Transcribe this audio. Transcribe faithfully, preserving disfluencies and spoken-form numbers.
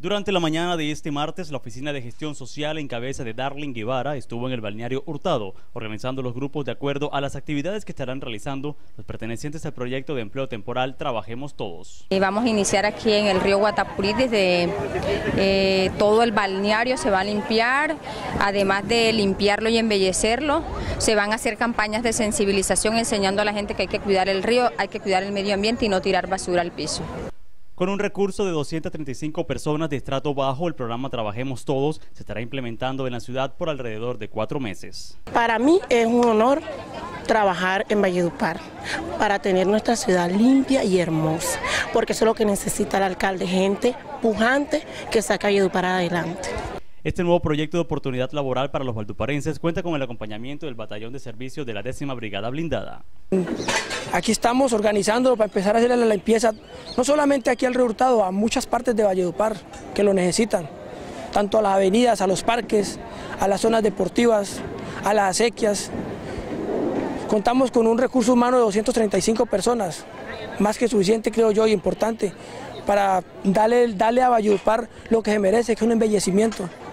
Durante la mañana de este martes, la Oficina de Gestión Social en cabeza de Darling Guevara estuvo en el balneario Hurtado, organizando los grupos de acuerdo a las actividades que estarán realizando los pertenecientes al proyecto de empleo temporal Trabajemos Todos. Vamos a iniciar aquí en el río Guatapurí, desde eh, todo el balneario se va a limpiar, además de limpiarlo y embellecerlo, se van a hacer campañas de sensibilización enseñando a la gente que hay que cuidar el río, hay que cuidar el medio ambiente y no tirar basura al piso. Con un recurso de doscientas treinta y cinco personas de estrato bajo, el programa Trabajemos Todos se estará implementando en la ciudad por alrededor de cuatro meses. Para mí es un honor trabajar en Valledupar para tener nuestra ciudad limpia y hermosa, porque eso es lo que necesita el alcalde, gente pujante que saca Valledupar adelante. Este nuevo proyecto de oportunidad laboral para los valduparenses cuenta con el acompañamiento del Batallón de Servicios de la décima Brigada Blindada. Aquí estamos organizándolo para empezar a hacer la limpieza, no solamente aquí al río Hurtado, a muchas partes de Valledupar que lo necesitan, tanto a las avenidas, a los parques, a las zonas deportivas, a las acequias. Contamos con un recurso humano de doscientas treinta y cinco personas, más que suficiente, creo yo, y importante, para darle, darle a Valledupar lo que se merece, que es un embellecimiento.